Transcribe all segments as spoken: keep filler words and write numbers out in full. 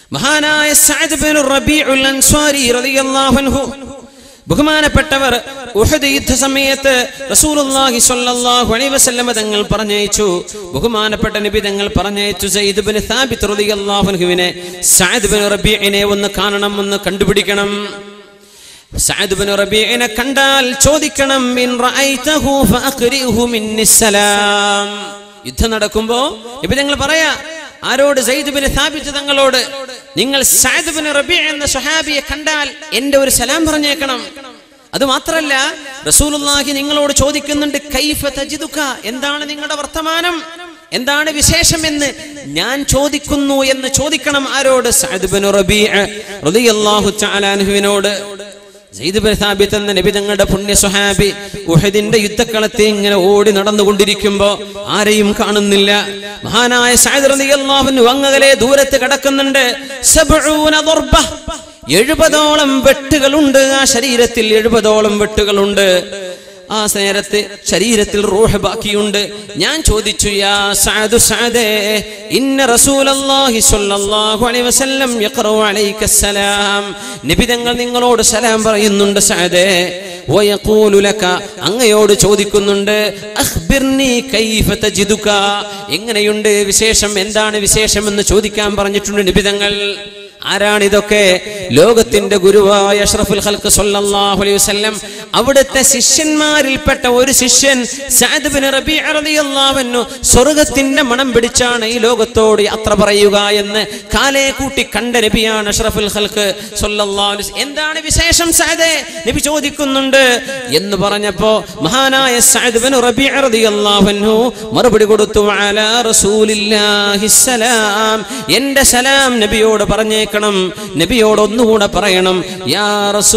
മഹാനായ Saad bin റബീഉൽ അൻസ്വാരി റളിയല്ലാഹു അൻഹു ബഹുമാനപ്പെട്ടവർ ഉഹദ് യുദ്ധ സമയത്ത് റസൂലുള്ളാഹി സ്വല്ലല്ലാഹു അലൈഹി വസല്ലം തങ്ങൾ പറഞ്ഞയച്ചു. ബഹുമാനപ്പെട്ട നബി തങ്ങൾ പറഞ്ഞയച്ചു സയ്യിദ് ബിൻ സാബിത്ത് റളിയല്ലാഹു അൻഹുവിനെ സഅദ് ബിൻ റബീഇനെ ഒന്ന് കാണണം, ഒന്ന് കണ്ടുപിടിക്കണം. സഅദ് ബിൻ റബീഇനെ കണ്ടാൽ ചോദിക്കണം, ഇൻ റഅയ്തഹു ഫഅഖ്രിഹു മിന്നിസ്സലാം. യുദ്ധം നടക്കുമ്പോൾ നബി തങ്ങൾ പറയാ ആരോട്? സയ്യിദ് ബിൻ സാബിത്ത് തങ്ങളോട്, നിങ്ങൾ സഅദ് ബിൻ റബീഅ എന്ന സ്വഹാബിയെ കണ്ടാൽ എന്റെ ഒരു സലാം പറഞ്ഞേക്കണം. അത് മാത്രമല്ല റസൂലുള്ളാഹി നിങ്ങളോട് ചോദിക്കുന്നുണ്ട്, കൈഫ തജിദുക, എന്താണ് നിങ്ങളുടെ വർത്തമാനം, എന്താണ് വിശേഷം എന്ന് ഞാൻ ചോദിക്കുന്നു എന്ന് ചോദിക്കണം. ആരോട്? സഅദ് ബിൻ റബീഅ റളിയല്ലാഹു തആല അൻഹുവിനോട്. സയ്യിദ് ബിൻ സാബിത്ത് എന്ന നബി തങ്ങളുടെ പുണ്യ സ്വഹാബി ഉഹദിന്റെ യുദ്ധക്കളത്തിൽ ഇങ്ങനെ ഓടി നടന്നുകൊണ്ടിരിക്കുമ്പോ ആരെയും കാണുന്നില്ല. മഹാനായ സഅദ് റളിയല്ലാഹു അൻഹു അങ്ങകലെ ദൂരത്ത് കിടക്കുന്നുണ്ട്. സബ്ഊന ദർബ, എഴുപതോളം വെട്ടുകളുണ്ട് ആ ശരീരത്തിൽ, എഴുപതോളം വെട്ടുകളുണ്ട്. ആ നേരത്ത് ശരീരത്തിൽ റൂഹ് ബാക്കിയുണ്ട്. ഞാൻ ചോദിച്ചു, യാ സഅദ് സഅദേ, ഇന്ന റസൂലല്ലാഹി സ്വല്ലല്ലാഹു അലൈഹി വസല്ലം യഖറഉ അലൈക സലാം, നബി തങ്ങൾ നിങ്ങളോട് സലാം പറയുന്നുണ്ട് സഅദേ. വയഖൂലു ലക, അങ്ങയോട് ചോദിക്കുന്നുണ്ട്, അഖ്ബിർനി കൈഫ തജിദുക, എങ്ങനെയുണ്ട് വിശേഷം, എന്താണ് വിശേഷം എന്ന് ചോദിക്കാൻ പറഞ്ഞിട്ടുണ്ട് നബി തങ്ങൾ. ആരാണിതൊക്കെ? ലോകത്തിന്റെ ഗുരുവായ അഷ്റഫുൽ ഖൽഖ് സ്വല്ലല്ലാഹു അലൈഹി വസല്ലം അവിടുത്തെ ശിഷ്യന്മാരിൽപ്പെട്ട ഒരു ശിഷ്യൻ സഅദ് ബിൻ റബീഅ റളിയല്ലാഹു അൻഹു സ്വർഗ്ഗത്തിന്റെ മണം പിടിച്ചാണ് ഈ ലോകത്തോട് യാത്ര പറയുക എന്ന് കാലേ കൂട്ടി കണ്ട നബിയാണ് അഷ്റഫുൽ ഖൽഖ് സ്വല്ലല്ലാഹു അലൈഹി വസല്ലം. എന്താണ് വിശേഷം സഅദേ, നബി ചോദിക്കുന്നുണ്ട് എന്ന് പറഞ്ഞപ്പോ മഹാനായ സഅദ് ബിൻ റബീഅ റളിയല്ലാഹു അൻഹു മറുപടി കൊടുത്തു, അലാ റസൂലില്ലാഹി സലാം, എന്റെ സലാം നബിയോട് പറഞ്ഞേ, നബിയോട് ഒന്നുകൂടെ പറയണം, യാ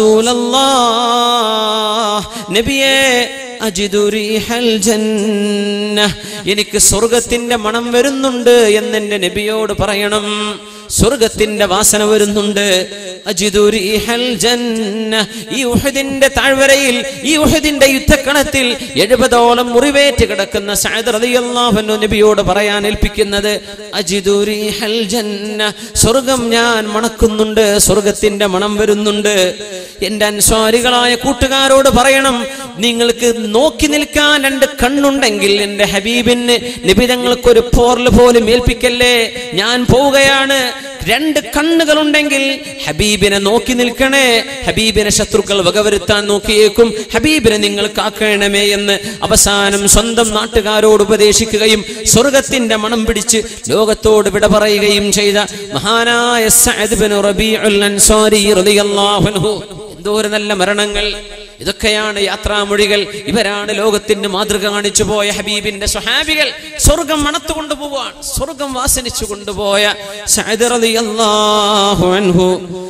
റസൂലല്ലാഹ്, നബിയേ, അജിദു റീഹൽ ജന്നഹ്, എനിക്ക് സ്വർഗ്ഗത്തിന്റെ മണം വരുന്നുണ്ട് എന്ന് എന്റെ നബിയോട് പറയണം. സ്വർഗ്ഗത്തിന്റെ വാസന വരുന്നുണ്ട്. അജിദു റീഹൽ ജന്നഹ്, ഈ ഉഹദിന്റെ താഴ്വരയിൽ, ഈ ഉഹദിന്റെ യുദ്ധക്കണത്തിൽ എഴുപതോളം മുറിവേറ്റ് കിടക്കുന്ന സഅദ് റളിയല്ലാഹു അൻഹു നബിയോട് പറയാൻ ഏൽപ്പിക്കുന്നത്, അജിദു റീഹൽ ജന്നഹ്, സ്വർഗ്ഗം ഞാൻ മണക്കുന്നുണ്ട്, സ്വർഗ്ഗത്തിന്റെ മണം വരുന്നുണ്ട്. എന്റെ അൻസ്വാരികളായ കൂട്ടുകാരോട് പറയണം, നിങ്ങൾക്ക് നോക്കി നിൽക്കാൻ രണ്ട് കണ്ണുണ്ടെങ്കിൽ എന്റെ ഹബീബിന് നബി തങ്ങൾക്കൊരു പോർൽ പോലും ഏൽപ്പിക്കല്ലേ, ഞാൻ പോവുകയാണ്. രണ്ട് കണ്ണുകളുണ്ടെങ്കിൽ ഹബീബിനെ നോക്കി നിൽക്കണേ, ഹബീബിനെ ശത്രുക്കൾ വകവരുത്താൻ നോക്കിയേക്കും, ഹബീബിനെ നിങ്ങൾ കാക്കണമേ എന്ന് അവസാനം സ്വന്തം നാട്ടുകാരോട് ഉപദേശിക്കുകയും സ്വർഗ്ഗത്തിന്റെ മണം പിടിച്ച് ലോകത്തോട് വിട പറയുകയും ചെയ്ത മഹാനായ സഅദ് ബിൻ റബീഉൽ അൻസാരി റളിയല്ലാഹു അൻഹു. എന്തോ ഒരു നല്ല മരണങ്ങൾ! ഇതൊക്കെയാണ് യാത്രാമൊഴികൾ. ഇവരാണ് ലോകത്തിന് മാതൃക കാണിച്ചു പോയ ഹബീബിന്റെ സ്വഹാബികൾ. സ്വർഗം മണത്തു കൊണ്ടുപോവാൻ, സ്വർഗം വാസനിച്ചു കൊണ്ടുപോയ സഅദ് റളിയല്ലാഹു അൻഹു.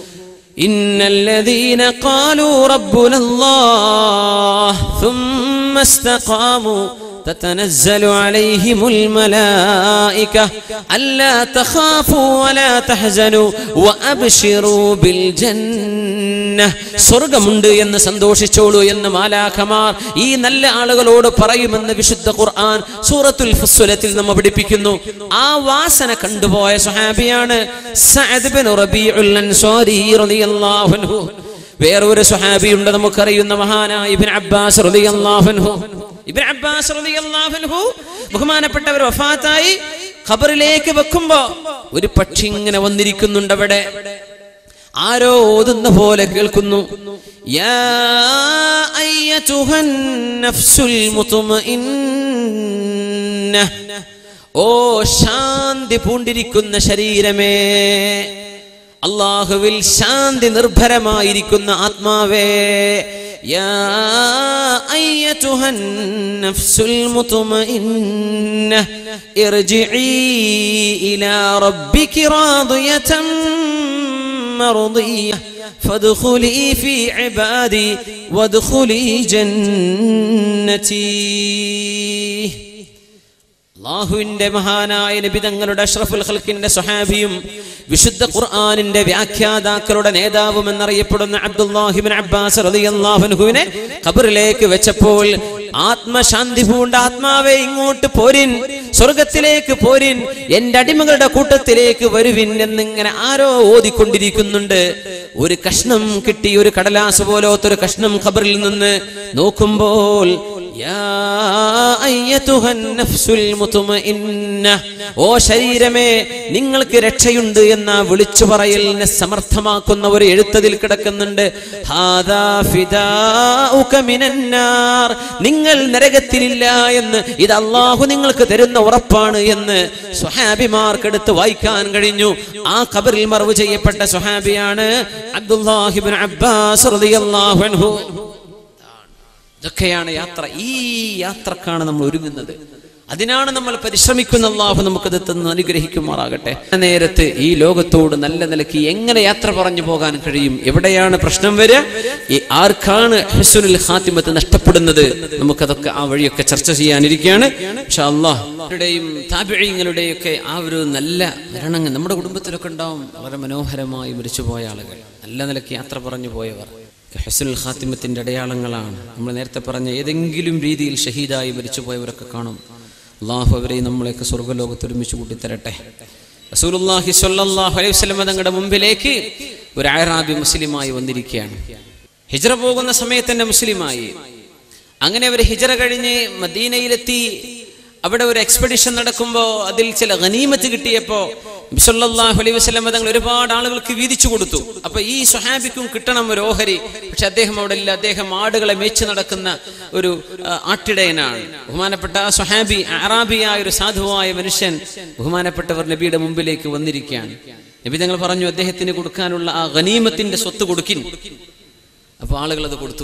ഇന്നല്ലദീന ഖാലൂ റബ്ബുനല്ലാഹ് ثم استقاموا تتنزل عليهم الملائكة ألا تخافوا ولا تحزنوا وأبشروا بالجنة. സ്വർഗ്ഗമുണ്ട് എന്ന് സന്തോഷിച്ചോളൂ എന്ന് മാലാഖമാർ ഈ നല്ല ആളുകളോട് പറയുമെന്ന് വിശുദ്ധ ഖുർആൻ സൂറത്തുൽ ഫുസ്സിലത്തിൽ നമ്മെ പഠിപ്പിക്കുന്നു. ആ വാസന കണ്ടുപോയ സ്വഹാബിയാണ് സഅദ് ബിൻ റബീഉൽ അൻസാരി റളിയല്ലാഹു അൻഹു. വേറൊരു സ്വഹാബിയുണ്ട് നമുക്കറിയുന്ന മഹാനായ ഇബ്നു അബ്ബാസ് റളിയല്ലാഹു അൻഹു. ഇബ്നു അബ്ബാസ് റളിയല്ലാഹു അൻഹു ബഹുമാനപ്പെട്ടവർ വഫാത്തായി ഖബറിലേക്ക് വെക്കുമ്പോ ഒരു പക്ഷി ഇങ്ങനെ വന്നിരിക്കുന്നുണ്ട്. അവിടെ ആരോ ഓതുന്ന പോലെ കേൾക്കുന്നു, യാ അയ്യതുഹൻ നഫ്സുൽ മുത്മഇന്ന, ഓ ശാന്തി പൂണ്ടിരിക്കുന്ന ശരീരമേ, അല്ലാഹുവിൽ ശാന്തി നിർഭരമായിരിക്കുന്ന ആത്മാവേ, യാ അയ്യതുഹൻ നഫ്സുൽ മുത്മഇന്ന ഇർജിഇ ഇലാ റബ്ബികി റാദിയതൻ മർദിയ്യ ഫദ്ഖുലി ഫീ ഇബാദി വദ്ഖുലി ജന്നതി. അല്ലാഹുവിന്റെ മഹാനായ നബി തങ്ങളുടെ അഷ്റഫുൽ ഖൽഖിന്റെ സ്വഹാബിയും വിശുദ്ധ ഖുർആനിന്റെ വ്യാഖ്യാതാക്കളുടെ നേതാവും എന്നറിയപ്പെടുന്ന അബ്ദുല്ലാഹി ഇബ്നു അബ്ബാസ് റളിയല്ലാഹു അൻഹുവിനെ ഖബറിലേക്ക് വെച്ചപ്പോൾ ആത്മശാന്തി പൂണ്ട ആത്മാവെ ഇങ്ങോട്ട് പോരിൻ, സ്വർഗത്തിലേക്ക് പോരിൻ, എന്റെ അടിമകളുടെ കൂട്ടത്തിലേക്ക് വരുവിൻ എന്നിങ്ങനെ ആരോ ഓതിക്കൊണ്ടിരിക്കുന്നുണ്ട്. ഒരു കഷ്ണം കിട്ടി, ഒരു കടലാസ് പോലത്തൊരു കഷ്ണം ഖബറിൽ നിന്ന് നോക്കുമ്പോൾ ഓ ശരീരമേ, നിങ്ങൾക്ക് രക്ഷയുണ്ട് എന്ന വിളിച്ചു പറയലിനെ സമർത്ഥമാക്കുന്ന ഒരു എഴുത്തതിൽ കിടക്കുന്നുണ്ട്. നിങ്ങൾ നരകത്തിലില്ല എന്ന് ഇത് അള്ളാഹു നിങ്ങൾക്ക് തരുന്ന ഉറപ്പാണ് എന്ന് സ്വഹാബിമാർക്കെടുത്ത് വായിക്കാൻ കഴിഞ്ഞു. ആ ഖബറിൽ മറവ് ചെയ്യപ്പെട്ട സ്വഹാബിയാണ് അബ്ദുല്ലാഹി ഇബ്നു അബ്ബാസ് റളിയല്ലാഹു അൻഹു. ഇതൊക്കെയാണ് യാത്ര. ഈ യാത്രക്കാണ് നമ്മൾ ഒരുങ്ങുന്നത്, അതിനാണ് നമ്മൾ പരിശ്രമിക്കുന്ന. അല്ലാഹു നമുക്കത് തന്ന് അനുഗ്രഹിക്കുമാറാകട്ടെ. നേരത്ത് ഈ ലോകത്തോട് നല്ല നിലയ്ക്ക് എങ്ങനെ യാത്ര പറഞ്ഞു പോകാൻ കഴിയും? എവിടെയാണ് പ്രശ്നം വരിക? ആർക്കാണ് ഹുസ്നുൽ ഖാത്തിമത്ത് നഷ്ടപ്പെടുന്നത്? നമുക്കതൊക്കെ ആ വഴിയൊക്കെ ചർച്ച ചെയ്യാനിരിക്കുകയാണ് ഇൻഷാ അല്ലാഹ്. ുടെയും താബിഈങ്ങളുടെയും ഒക്കെ ആ ഒരു നല്ല മരണങ്ങൾ നമ്മുടെ കുടുംബത്തിലൊക്കെ ഉണ്ടാവും. വളരെ മനോഹരമായി മരിച്ചുപോയ ആളുകൾ, നല്ല നിലയ്ക്ക് യാത്ര പറഞ്ഞു പോയവർ ഹുസ്നുൽ ഖാത്തിമത്തിന്റെ അടയാളങ്ങളാണ്. നമ്മൾ നേരത്തെ പറഞ്ഞ ഏതെങ്കിലും രീതിയിൽ ഷഹീദായി മരിച്ചുപോയവരൊക്കെ കാണും. അല്ലാഹു അവരെയും നമ്മളെയൊക്കെ സ്വർഗ്ഗലോകത്ത് ഒരുമിച്ച് കൂട്ടിത്തരട്ടെ. റസൂലുള്ളാഹി സ്വല്ലല്ലാഹു അലൈഹി വസല്ലം തങ്ങളുടെ മുമ്പിലേക്ക് ഒരു അഅറാബി മുസ്ലിമായി വന്നിരിക്കുകയാണ്. ഹിജ്റ പോകുന്ന സമയത്ത് തന്നെ മുസ്ലിമായി. അങ്ങനെ അവർ ഹിജ്റ കഴിഞ്ഞ് മദീനയിലെത്തി. അവിടെ ഒരു എക്സ്പെഡിഷൻ നടക്കുമ്പോൾ അതിൽ ചില ഗനീമത്ത് കിട്ടിയപ്പോൾ നബി സല്ലല്ലാഹു അലൈഹി വസല്ലം തങ്ങൾ ഒരുപാട് ആളുകൾക്ക് വീതിച്ചു കൊടുത്തു. അപ്പൊ ഈ സ്വഹാബിക്കും കിട്ടണം ഒരു ഓഹരി. പക്ഷെ അദ്ദേഹം അവിടെ ഇല്ല. അദ്ദേഹം ആടുകളെ മേച്ചു നടക്കുന്ന ഒരു ആട്ടിടയനാണ്. ബഹുമാനപ്പെട്ട ആ സ്വഹാബി, അറാബിയായ ഒരു സാധുവായ മനുഷ്യൻ, ബഹുമാനപ്പെട്ടവർ നബിയുടെ മുമ്പിലേക്ക് വന്നിരിക്കുകയാണ്. നബി തങ്ങൾ പറഞ്ഞു, അദ്ദേഹത്തിന് കൊടുക്കാനുള്ള ആ ഗനീമത്തിന്റെ സ്വത്ത് കൊടുക്കിൻ. അപ്പൊ ആളുകൾ അത് കൊടുത്തു.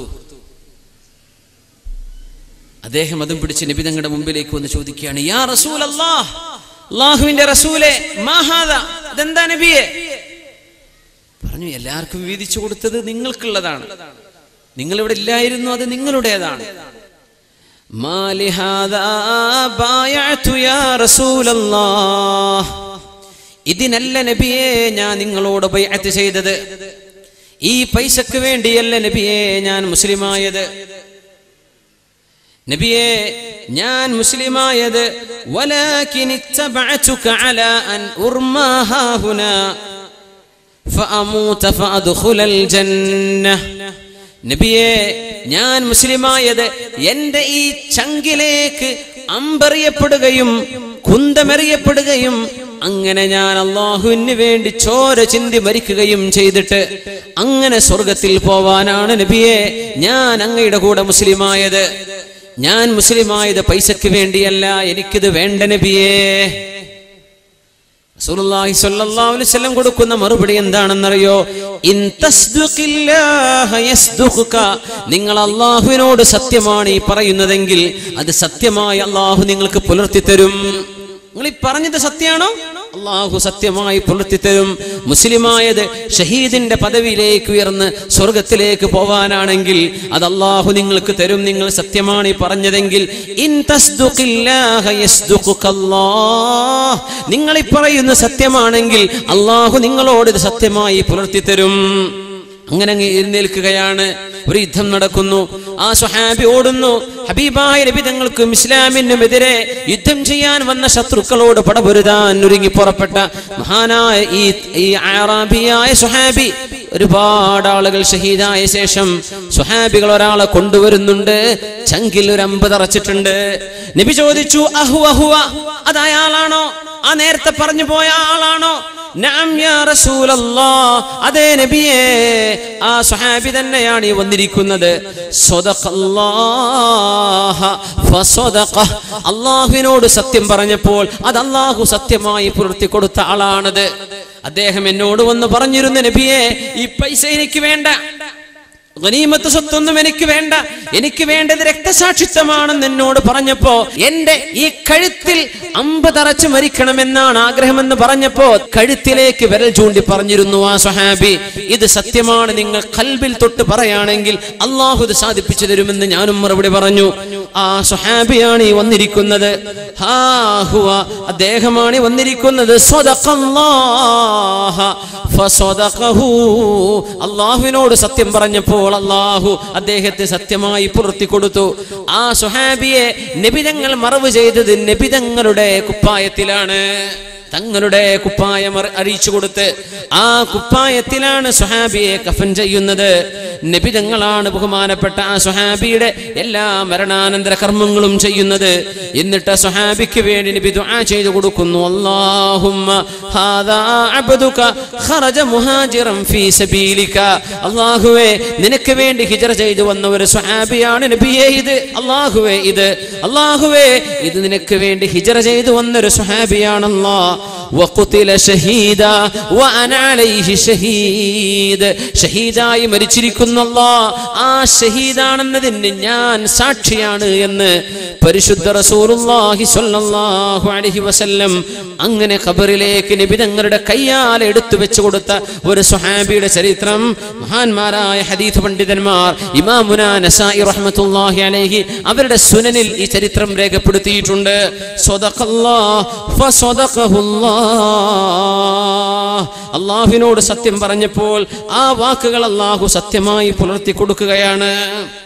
അദ്ദേഹം അതും പിടിച്ച് നബി തങ്ങളുടെ മുമ്പിലേക്ക് വന്ന് ചോദിക്കുകയാണ്, യാ റസൂലല്ലാഹ്, അല്ലാഹുവിന്റെ റസൂലേ, മാ ഹാദാ, ഇതെന്താ നബിയെ? പറഞ്ഞു, എല്ലാവർക്കും വീതിച്ചു കൊടുത്തത് നിങ്ങൾക്കുള്ളതാണ്, നിങ്ങൾ ഇവിടെ ഇല്ലായിരുന്നു, അത് നിങ്ങളുടേതാണ്. മാ ലിഹാദാ ബായഅതു യാ റസൂലല്ലാഹ്, ഇതിനല്ല നബിയെ ഞാൻ നിങ്ങളോട് ബൈഅത്ത് ചെയ്തത്, ഈ പൈസക്ക് വേണ്ടിയല്ല നബിയെ ഞാൻ മുസ്ലിമായത്. നബിയെ, ഞാൻ മുസ്ലിമായത് വലാകിൻ ഇത്തബഅതുക അലാ അൻ ഉർമാ ഹാഹുനാ ഫഅമൂത ഫഅദ്ഖുലൽ ജന്നഹ. നബിയെ, ഞാൻ മുസ്ലിമായത് എന്റെ ഈ ചങ്കിലേക്ക് അമ്പെറിയപ്പെടുകയും കുന്തമെറിയപ്പെടുകയും അങ്ങനെ ഞാൻ അല്ലാഹുവിന് വേണ്ടി ചോര ചിന്തി മരിക്കുകയും ചെയ്തിട്ട് അങ്ങനെ സ്വർഗത്തിൽ പോവാനാണ് നബിയെ ഞാൻ അങ്ങയുടെ കൂടെ മുസ്ലിമായത്. ഞാൻ മുസ്ലിമായത് പൈസക്ക് വേണ്ടിയല്ല, എനിക്കിത് വേണ്ട നബിയേ. റസൂലുള്ളാഹി സ്വല്ലല്ലാഹു അലൈഹി വസല്ലം കൊടുക്കുന്ന മറുപടി എന്താണെന്നറിയോ? ഇൻ തസ്ദുഖില്ലാഹ യസ്ദുഖുക, നിങ്ങൾ അല്ലാഹുവിനോട് സത്യമാണ് ഈ പറയുന്നതെങ്കിൽ അത് സത്യമായി അല്ലാഹു നിങ്ങൾക്ക് പുലർത്തി തരും. നിങ്ങൾ ഈ പറഞ്ഞത് സത്യമാണോ? അല്ലാഹു സത്യമായി പുലർത്തി തരും. മുസ്ലിമായത് ഷഹീദിന്റെ പദവിയിലേക്ക് ഉയർന്ന് സ്വർഗത്തിലേക്ക് പോവാനാണെങ്കിൽ അത് അല്ലാഹു നിങ്ങൾക്ക് തരും, നിങ്ങൾ സത്യമാണ് ഈ പറഞ്ഞതെങ്കിൽ. ഇൻ തസ്ദുഖില്ലാഹ യസ്ദുഖുകല്ലാഹ്, നിങ്ങൾ ഈ പറയുന്ന സത്യമാണെങ്കിൽ അല്ലാഹു നിങ്ങളോട് ഇത് സത്യമായി പുലർത്തി തരും. അങ്ങനെ അങ്ങ് എഴുന്നേൽക്കുകയാണ്. ഒരു യുദ്ധം നടക്കുന്നു. ആ സ്വഹാബി ഓടുന്നു. ഹബീബായ നബി തങ്ങൾക്കും ഇസ്ലാമിനും എതിരെ യുദ്ധം ചെയ്യാൻ വന്ന ശത്രുക്കളോട് പടപൊരുതാൻ ഒരുങ്ങി പുറപ്പെട്ട മഹാനായ ഈ ഈ അറാബിയായ സ്വഹാബി, ഒരുപാട് ആളുകൾ ഷഹീദായ ശേഷം സ്വഹാബികൾ ഒരാളെ കൊണ്ടുവരുന്നുണ്ട്. ചങ്കിൽ ഒരു അമ്പ് തറച്ചിട്ടുണ്ട്. നബി ചോദിച്ചു, അഹു അഹുവ, അത് അയാളാണോ? ആ നേരത്തെ പറഞ്ഞു പോയ ആളാണോ? നഅം യാ റസൂലല്ലാഹ്, അതേ നബിയേ, ആ സ്വഹാബി തന്നെയാണ് ഈ വന്നിരിക്കുന്നത്. സ്വദഖല്ലാഹ ഫസദഖ, അല്ലാഹുവിനോട് സത്യം പറഞ്ഞപ്പോൾ അത് അല്ലാഹു സത്യമായി പുലർത്തി കൊടുത്ത ആളാണത്. അദ്ദേഹം എന്നോട് വന്ന് പറഞ്ഞിരുന്നു, നബിയേ, ഈ പൈസ എനിക്ക് വേണ്ട, ഗനീമത്ത് സ്വത്തൊന്നും എനിക്ക് വേണ്ട, എനിക്ക് വേണ്ടത് രക്തസാക്ഷിത്വമാണെന്ന് എന്നോട് പറഞ്ഞപ്പോ, എന്റെ ഈ കഴുത്തിൽ അമ്പ് തറച്ചു മരിക്കണമെന്നാണ് ആഗ്രഹമെന്ന് പറഞ്ഞപ്പോ കഴുത്തിലേക്ക് വിരൽ ചൂണ്ടി പറഞ്ഞിരുന്നു ആ സ്വഹാബി, ഇത് സത്യമാണ്, നിങ്ങൾ ഖൽബിൽ തൊട്ട് പറയുകയാണെങ്കിൽ അല്ലാഹു ഇത് സാധിപ്പിച്ചു തരുമെന്ന് ഞാനും മറുപടി പറഞ്ഞു. ആ സ്വഹാബിയാണ് ഈ വന്നിരിക്കുന്നത്. ഹാ ഹുവ, അദ്ദേഹമാണ് ഈ വന്നിരിക്കുന്നത്. സ്വദഖല്ലാഹ ഫസദഖഹു, അല്ലാഹുവിനോട് സത്യം പറഞ്ഞപ്പോൾ അല്ലാഹു അദ്ദേഹത്തെ സത്യമായി പുലർത്തി കൊടുത്തു. ആ സ്വഹാബിയെ നബി തങ്ങൾ മറവ് ചെയ്തത് നബി തങ്ങളുടെ കുപ്പായത്തിലാണ്. തങ്ങളുടെ കുപ്പായം അറിയിച്ചു കൊടുത്ത് ആ കുപ്പായത്തിലാണ് സ്വഹാബിയെ കഫൻ ചെയ്യുന്നത്. നബി തങ്ങളാണ് ബഹുമാനപ്പെട്ട ആ സ്വഹാബിയുടെ എല്ലാ മരണാനന്തര കർമ്മങ്ങളും ചെയ്യുന്നത്. എന്നിട്ട് സ്വഹാബിക്ക് വേണ്ടി നബി ദുആ ചെയ്തു കൊടുക്കുന്നു. അല്ലാഹുമ്മ ഹാദാ അബ്ദുക ഖറജ മുഹാജിറൻ ഫീ സബീലിക, അല്ലാഹുവേ നിനക്ക് വേണ്ടി ഹിജ്റ ചെയ്തു വന്ന ഒരു സ്വഹാബിയാണ് നബിയേ ഇത്. അല്ലാഹുവേ ഇത് അല്ലാഹുവേ ഇത് നിനക്ക് വേണ്ടി ഹിജ്റ ചെയ്തു വന്ന ഒരു സ്വഹാബിയാണ്. അല്ലാഹ് വഖുതില ഷഹീദ വഅന അലൈഹി ഷഹീദ്, ഷഹീദായി മരിച്ചിരിക്കുന്നു അല്ലാഹ്, ആ ഷഹീദാണെന്നതിന് ഞാൻ സാക്ഷിയാണ് എന്ന് പരിശുദ്ധ റസൂലുള്ളാഹി സ്വല്ലല്ലാഹു അലൈഹി വസല്ലം അങ്ങനെ ഖബറിലേക്ക് നബി തങ്ങളുടെ കയ്യാൽ എടുത്തു വെച്ചു കൊടുത്ത ഒരു സ്വഹാബിയുടെ ചരിത്രം മഹാന്മാരായ ഹദീസ് പണ്ഡിതന്മാർ ഇമാമുനാ നസായി റഹ്മത്തുള്ളാഹി അലൈഹി അവരുടെ സുനനിൽ ഈ ചരിത്രം രേഖപ്പെടുത്തിയിട്ടുണ്ട്. സ്വദഖല്ലാഹ് ഫസദഖഹുല്ലാഹ്, അല്ലാഹുവിനോട് സത്യം പറഞ്ഞപ്പോൾ ആ വാക്കുകൾ അല്ലാഹു സത്യമായി പുലർത്തി കൊടുക്കുകയാണ്.